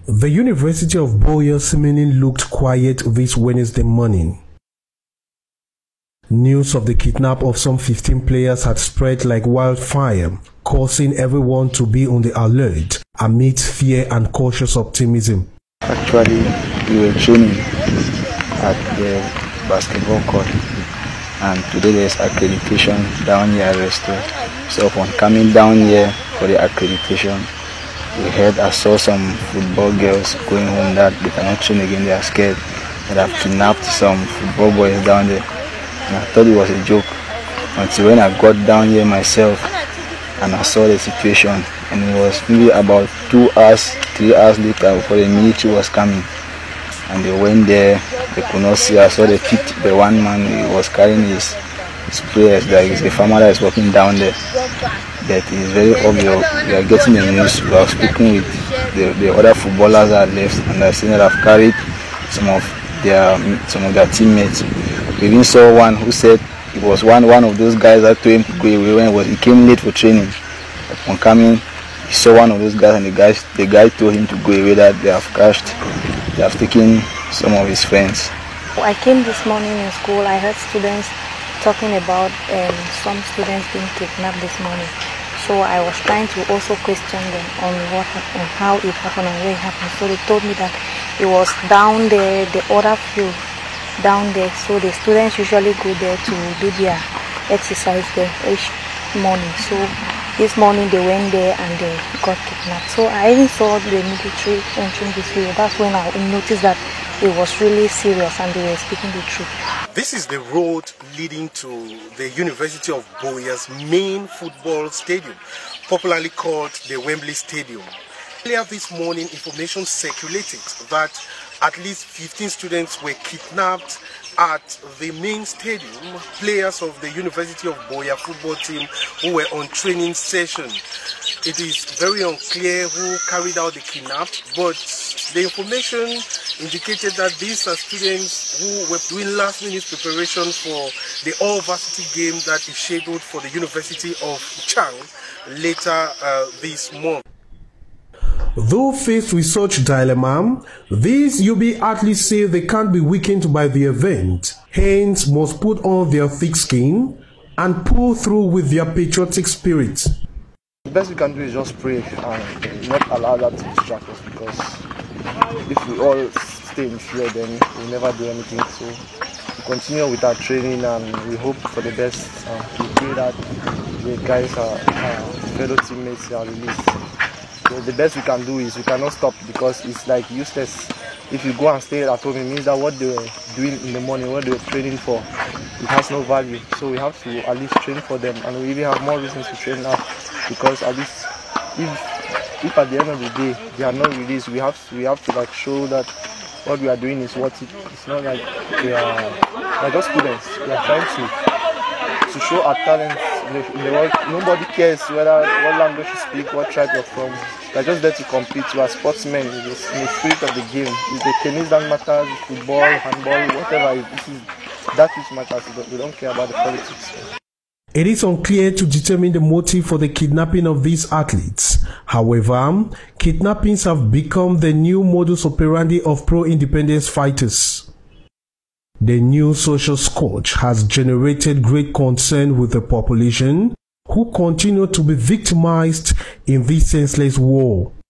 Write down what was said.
The University of Boya seemingly looked quiet this Wednesday morning. News of the kidnap of some 15 players had spread like wildfire, causing everyone to be on the alert amidst fear and cautious optimism. Actually, we were training at the basketball court, and today there's accreditation down here at Resto. So upon coming down here for the accreditation, I saw some football girls going home that they cannot train again, they are scared, that have kidnapped some football boys down there. And I thought it was a joke until when I got down here myself and I saw the situation, and it was maybe about 2 hours, 3 hours later before the military was coming. And they went there, they could not see. I saw they picked the one man who was carrying his prayers, like it's a farmer that is walking down there. That is very obvious. We are getting the news. We are speaking with the other footballers that are left, and I've seen that I've carried some of their teammates. We even saw one who said it was one of those guys that told him to go away when he came late for training. Upon coming, he saw one of those guys, and the guy told him to go away, that they have crashed. They have taken some of his friends. I came this morning in school. I heard students talking about some students being kidnapped this morning. So I was trying to also question them on what happened, how it happened and where it happened. So they told me that it was down there, the other field down there. So the students usually go there to do their exercise there each morning. So this morning they went there and they got kidnapped. So I even saw the military entering this field. That's when I noticed that it was really serious and they were speaking the truth. This is the road leading to the University of Boya's main football stadium, popularly called the Wembley Stadium. Earlier this morning, information circulated that at least 15 students were kidnapped at the main stadium, players of the University of Boya football team who were on training session. It is very unclear who carried out the kidnap, but the information indicated that these are students who were doing last-minute preparation for the all-varsity game that is scheduled for the University of Chang later this month. Though faced with such dilemma, these UB athletes say they can't be weakened by the event, hence must put on their thick skin and pull through with their patriotic spirit. The best we can do is just pray and not allow that to distract us, because if we all stay in fear, then we'll never do anything. So we continue with our training and we hope for the best. We pray that the guys, our fellow teammates, are released. So the best we can do is we cannot stop, because it's like useless. If you go and stay at home, it means that what they were doing in the morning, what they were training for, it has no value. So we have to at least train for them, and we even have more reasons to train now, because at least if at the end of the day they are not released, we have to like show that what we are doing is worth it. It's not like we are just students. We are trying to show our talents in the world. Nobody cares whether what language you speak, what tribe you're from. We're just there to compete. We are sportsmen in the spirit of the game. If the tennis that matters, football, handball, whatever, this is that which matters. We don't care about the politics. It is unclear to determine the motive for the kidnapping of these athletes. However, kidnappings have become the new modus operandi of pro-independence fighters. The new social scourge has generated great concern with the population, who continue to be victimized in this senseless war.